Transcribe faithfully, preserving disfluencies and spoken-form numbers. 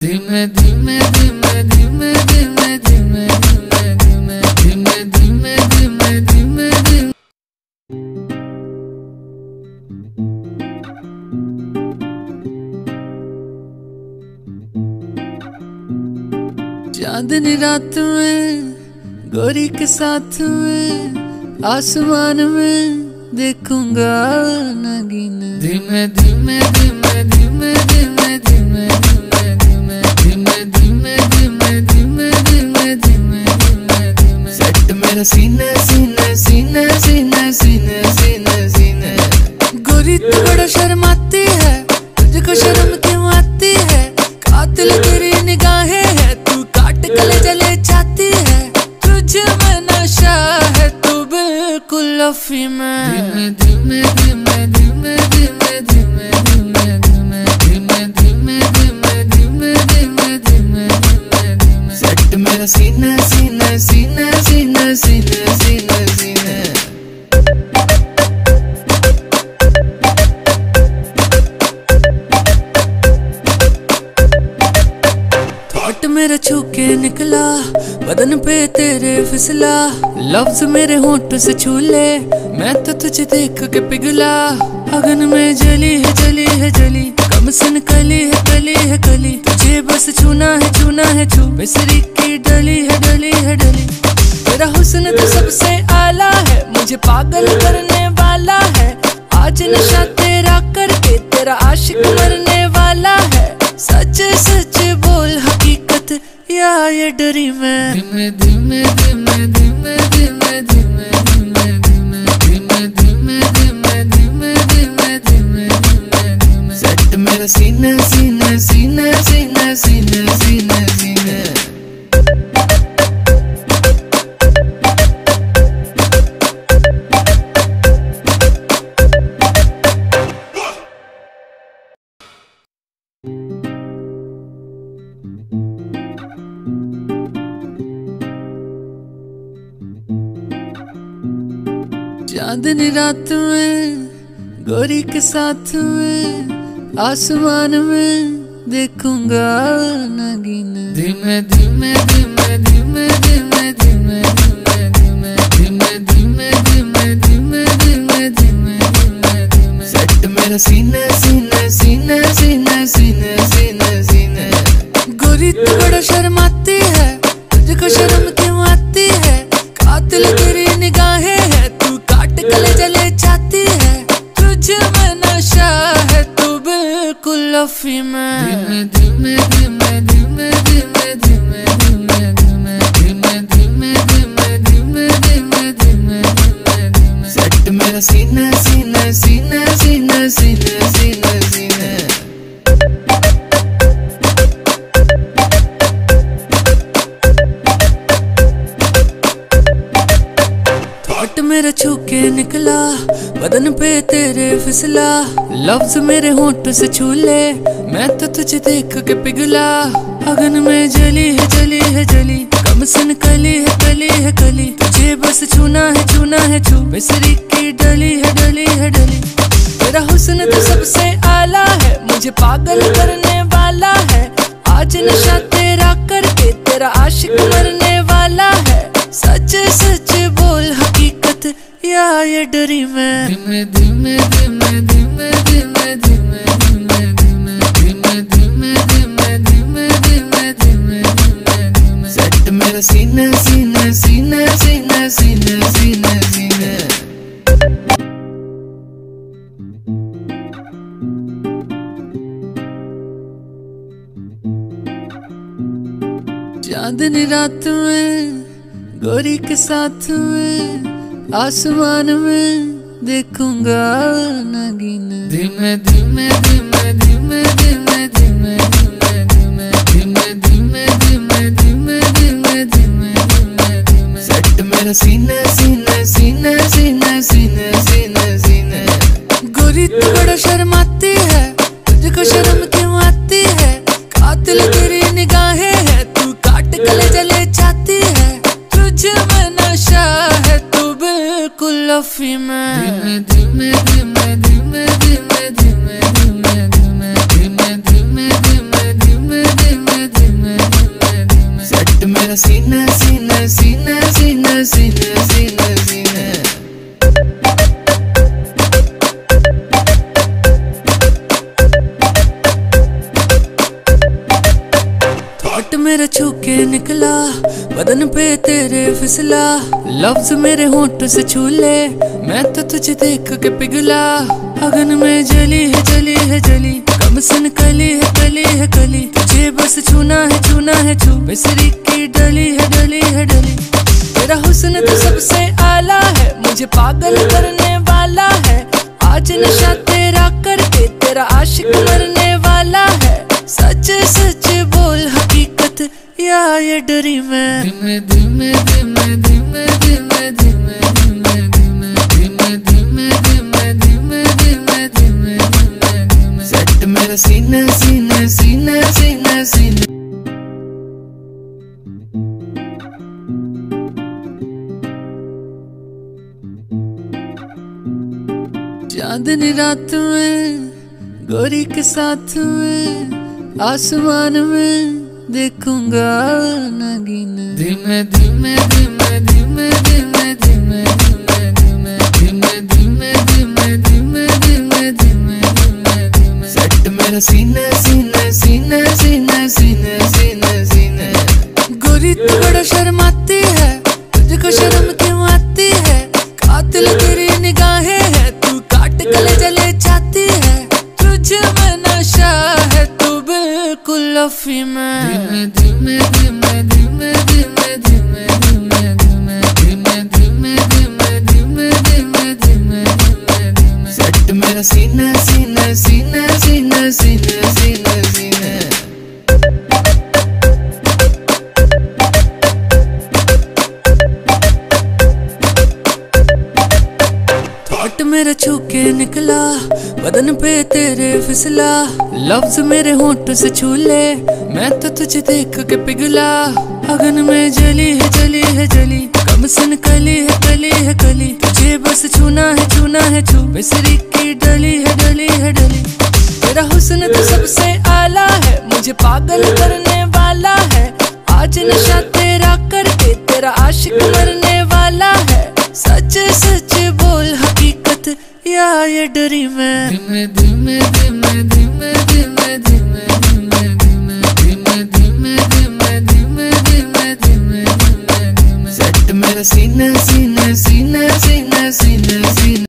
धीमे धीमे धीमे धीमे धीमे धीमे धीमे धीमे धीमे धीमे धीमे धीमे चांदनी रात में गोरी के साथ में आसमान में देखूंगा नगीन। धीमे धीमे धीमे धीमे धीमे धीमे धीमे धीमे धीमे धीमे धीमे धीमे धीमे धीमे धीमे सेट मेरा सीने सीने सीने सीने सीने सीने सीने। गोरी तू बड़ा शर्माती है, तुझको शर्म क्यों आती है? कातिल तेरी निगाहें है, तू काट गले जले जाती है। तुझ में नशा है, तू बिल्कुल अफी में। धीमे धीमे धीमे धीमे धीमे धीमे धीमे धीमे धीमे धीमे धीमे धीमे धीमे धीमे धीमे धीमे सेट मेरा सीने सीने सीने सीने सीने सीने सीने। थॉट मेरा छू के निकला, बदन पे तेरे फिसला। लफ्ज मेरे होंठ से छू ले, मैं तो तुझे देख के पिघला। अगन में जली है जली है जली, कम सन कली है कली है कली। तुझे बस छूना है छूना है छू, मिसरी की डली है डली है डली। तेरा हुस्न तो सबसे आला है, मुझे पागल करने वाला है। आज नशा तेरा करके तेरा आशिक मरने वाला है। सच सच बोल हकीकत या ये डरी मैं। धीमे धीमे धीमे धीमे धीमे धीमे धीमे धीमे धीमे धीमे धीमे धीमे धीमे धीमे धीमे धीमे सेट मेरा सीने सीने सीने सीने सीने सीने सीने। चांदनी रात में गोरी के साथ में आसमान में देखूंगा नगीन। धीमे धीमे धीमे धीमे धीमे धीमे धीमे धीमे धीमे धीमे धीमे धीमे धीमे धीमे धीमे धीमे सेट मेरा सीने सीने सीने सीने सीने सीने सीने। गोरी तू बड़ा शर्माती है, तुझको शर्म क्यों आती है? कातिल तेरी निगाहें है, तू काट गले जले जाती है। तुझ में नशा है, तू बिल्कुल अफी में। धीमे धीमे धीमे धीमे धीमे धीमे धीमे धीमे धीमे धीमे धीमे धीमे धीमे धीमे धीमे धीमे सेट मेरा सीने सीने सीने सीने सीने सीने सीने। थॉट मेरा छू के निकला, बदन पे तेरे फिसला। लफ्ज मेरे होंठ से छू ले, मैं तो तुझे देख के पिघला। अगन में जली है जली है जली, कम सन कली है कली है कली। तुझे बस छूना है छूना है छू, मिसरी की डली है डली है डली। तेरा हुस्न तो सबसे आला है, मुझे पागल करने वाला है। आज नशा तेरा करके तेरा आशिक मरने वाला है। सच सच बोल हकीकत या ये डरी मैं। धीमे धीमे धीमे धीमे धीमे धीमे धीमे धीमे धीमे धीमे धीमे धीमे धीमे धीमे धीमे सेट मेरा सीने सीने सीने सीने सीने सीने सीने। चांदनी रात में गोरी के साथ में आसमान में देखूंगा नगीन। धीमे धीमे धीमे धीमे धीमे धीमे धीमे धीमे धीमे धीमे धीमे धीमे धीमे धीमे धीमे धीमे सेट मेरा सीने सीने सीने सीने सीने सीने सीने। गोरी तू बड़ा शर्माती है, तुझको शर्म क्यों आती है? कातिल तेरी निगाहें है, तू काट गले जले जाती है। तुझ में नशा है, तू बिल्कुल अफी में। धीमे धीमे धीमे धीमे धीमे धीमे धीमे धीमे धीमे धीमे धीमे धीमे धीमे थॉट मेरा छू के निकला, बदन पे तेरे फिसला, लफ्ज मेरे होंठ से छू ले, मैं तो तुझे देख के पिघला। अगन में जली है जली है जली, कम सन कली है कली है कली, तुझे बस छूना है छूना है छू, मिसरी की डली है डली है डली। तेरा हुस्न तो सबसे आला है, मुझे पागल करने वाला है, आज नशा तेरा करके तेरा आशिक मरने वाला है। सच सच बोल हकीकत या ये डरी मैं। धीमे धीमे धीमे धीमे धीमे धीमे धीमे धीमे धीमे धीमे धीमे धीमे धीमे धीमे धीमे धीमे सेट मेरा सीना सीना सीना सीना सीना। चांदनी रात में गोरी के साथ में, आसमान में देखूंगा नगीन। धीमे धीमे धीमे धीमे धीमे धीमे धीमे धीमे धीमे धीमे धीमे धीमे धीमे धीमे धीमे धीमे सेट मेरा सीना सीना सीना सीना सीना सीना सीना। गोरी तू बड़ा शर्माती है, तुझको शर्म क्यों आती है, कातिल तेरी निगाहें है, तू काट गले जले चाहती है, तुझे में नशा है, तू बिल्कुल लफी में। धीमे धीमे धीमे धीमे धीमे धीमे धीमे धीमे धीमे धीमे धीमे धीमे धीमे धीमे धीमे धीमे सेट मेरा सीना सीना सीना सीना सीना सीना सीना। थॉट मेरा छू के निकला, बदन पे तेरे फिसला, लफ्ज मेरे होंठ से छू ले, मैं तो तुझे देख के पिघला। अगन में जली है जली है जली, कम सन कली है कली है कली, तुझे बस छूना है छूना है छू, मिसरी की डली है डली है डली। तेरा हुस्न तो सबसे आला है, मुझे पागल करने वाला है, आज नशा तेरा करके तेरा आशिक मरने वाला है। सच सच बोल हकीकत या ये डरी मैं। धीमे धीमे धीमे धीमे धीमे धीमे धीमे धीमे धीमे धीमे धीमे धीमे धीमे धीमे धीमे धीमे सेट मेरा सीना सीना सीना सीना सीना।